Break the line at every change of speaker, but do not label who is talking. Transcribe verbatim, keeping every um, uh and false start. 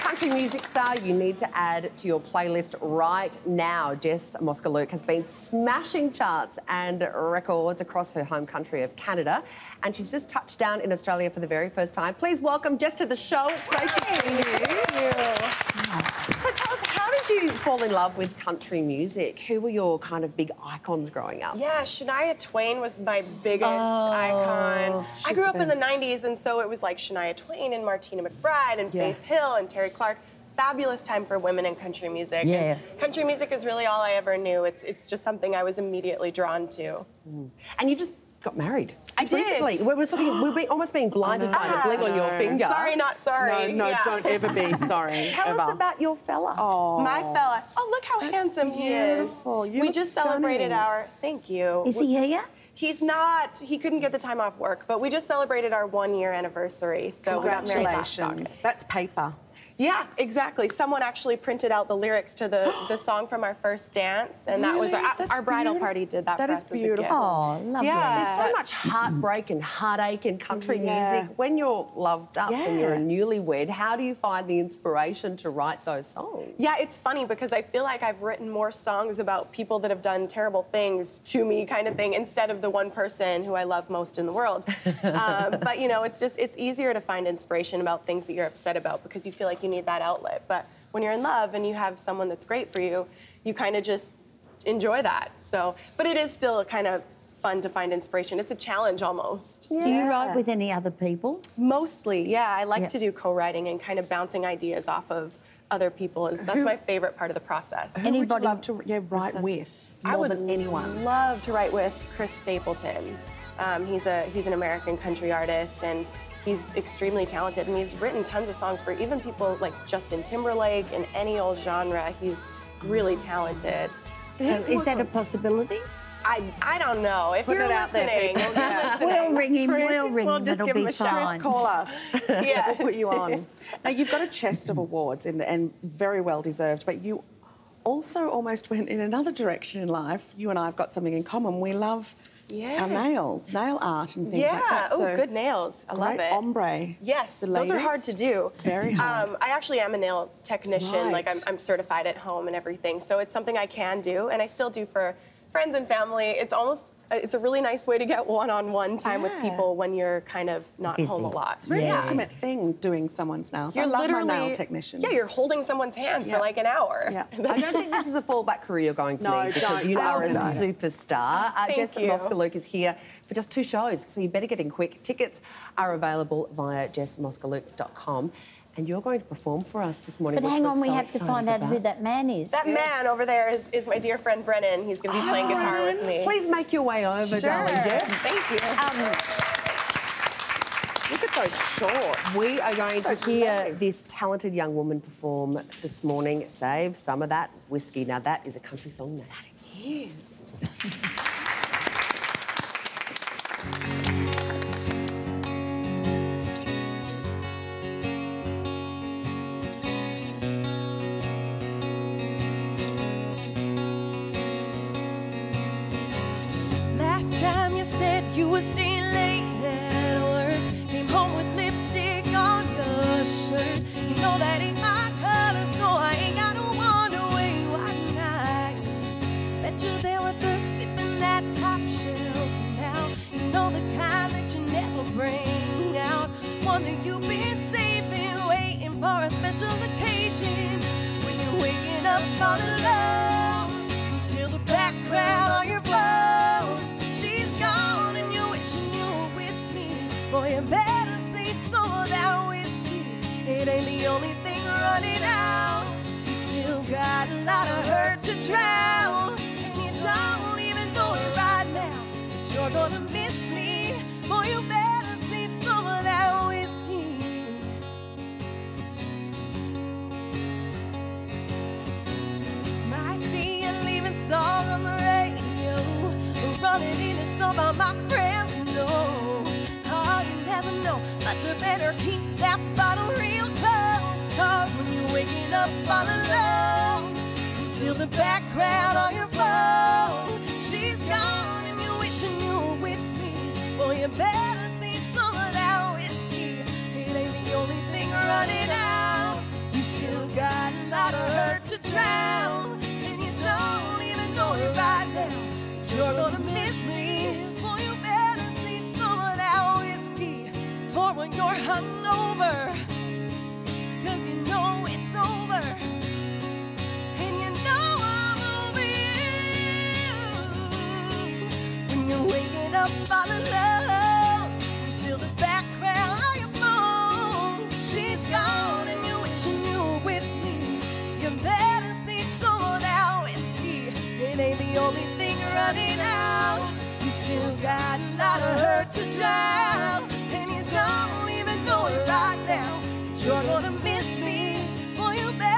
country music star you need to add to your playlist right now. Jess Moskaluke has been smashing charts and records across her home country of Canada, and she's just touched down in Australia for the very first time. Please welcome Jess to the show. It's great to see you. Thank you. So tell us, how did you fall in love with country music? Who were your kind of big icons growing up?
Yeah, Shania Twain was my biggest
oh,
icon. I grew
the
up
best.
in the nineties, and so it was like Shania Twain and Martina McBride and
Yeah.
Faith Hill and Terry Clark. Fabulous time for women in country music.
Yeah.
And country music is really all I ever knew. It's it's just something I was immediately drawn to.
Mm. And you just got married.
I
Just
did.
Recently. We're, we're, sort of, we're being, almost being blinded by the bling on your finger.
Sorry, not sorry.
No, no,
Yeah.
don't ever be sorry.
Tell
ever.
us about your fella.
Oh,
My fella. Oh, look how handsome he is.
beautiful. You
we
look
just
stunning.
celebrated our. Thank you.
Is he here?
He's not. He couldn't get the time off work, but we just celebrated our one-year anniversary. So we got married last
Congratulations.
August.
That's paper.
Yeah, exactly. Someone actually printed out the lyrics to the, the song from our first dance, and that was
Really?
our,
That's
our bridal
beautiful.
party did that,
That
for
is
us as a gift.
beautiful.
Oh, lovely.
Yeah.
There's so much heartbreak and heartache in country
Yeah.
music. When you're loved up and you're a
Yeah.
newlywed, how do you find the inspiration to write those songs?
Yeah, it's funny because I feel like I've written more songs about people that have done terrible things to me, kind of thing, instead of the one person who I love most in the world. um, but, you know, it's just, it's easier to find inspiration about things that you're upset about because you feel like you need that outlet. But when you're in love and you have someone that's great for you, you kind of just enjoy that. So, but it is still kind of fun to find inspiration. It's a challenge almost.
Do you write with any other people?
Mostly, yeah. I like
Yeah.
to do co-writing and kind of bouncing ideas off of other people. Is That's my favorite part of the process.
Who
Anybody-
would you love to yeah, write with more
I would
than anyone?
love to write with Chris Stapleton. Um, he's a he's an American country artist, and he's extremely talented, and he's written tons of songs for even people like Justin Timberlake in any old genre. He's really talented.
So is that a possibility?
I I don't know. If
Put
you're
it out there,
listening,
people.
if you're listening,
We'll ring him,
Chris,
we'll ring
we'll
him,
just
it'll
give
be
him a shout.
fine.
Call us.
Yeah.
We'll put you on. Now, you've got a chest of awards and, and very well deserved, but you also almost went in another direction in life. You and I have got something in common. We love
Yes.
our nails, nail art and things
Yeah.
like that.
Oh,
So
good nails. I love
great
it.
ombre.
Yes,
The
those are hard to
latest.
do.
Very hard.
Um, I actually am a nail technician. Like I'm,
Right.
I'm certified at home and everything, so it's something I can do, and I still do for friends and family. It's almost, it's a really nice way to get one-on-one time with
Yeah.
people when you're kind of not
Busy.
home a lot.
It's a very
Yeah.
intimate thing doing someone's nails.
You're
I love
literally,
my nail technician.
Yeah, you're holding someone's hand
Yeah.
for like an hour.
Yeah.
I don't think this is a fallback career you're going to
No,
need because
don't.
you are a
Oh, no.
superstar. Uh,
Thank
Jess
you.
Moskaluke is here for just two shows, so you better get in quick. Tickets are available via jess moskaluke dot com. And you're going to perform for us this morning.
But
which
hang
we're
on, we
so
have to
excited
find out
about.
who that man is.
That man over there is, is my dear friend Brennan. He's going to be playing guitar with me.
Please make your way over,
Sure.
darling Jess.
Thank you.
Um,
Look at those shorts.
we are going to
That's
hear
lovely.
this talented young woman perform this morning. Save some of that whiskey. Now that is a country song. Now that is.
Last time you said you would stay late at work, came home with lipstick on your shirt. You know that ain't my color, so I ain't gotta wonder where you are tonight. Bet you there with her sipping that top shelf now. You know the kind that you never bring out. One that you've been saving, waiting for a special occasion. When you're waking up all alone, still the background on your phone. She's gone and you're wishing you were with me. Boy, you better save some of that whiskey. It ain't the only thing running out. You still got a lot of hurt to drown, and you don't even know it right now. But you're gonna miss me. Boy, you better save some of that whiskey. Might be a leaving song on the radio, running into some of my friends, you know. Oh, you never know, but you better keep that bottle real close. Cause when you're waking up all alone, still the background on your phone. She's gone and you're wishing you were with me. Boy, you better save some of that whiskey. It ain't the only thing running out. You still hungover, 'cause you know it's over, and you know I'm over you. When you're waking up all alone, you're still the background on your phone. She's gone and you're wishing you were with me. You better see someone out with me. It ain't the only thing running out. You still got a lot of hurt to drown, and you don't even know it right now. You're gonna miss me, boy, you better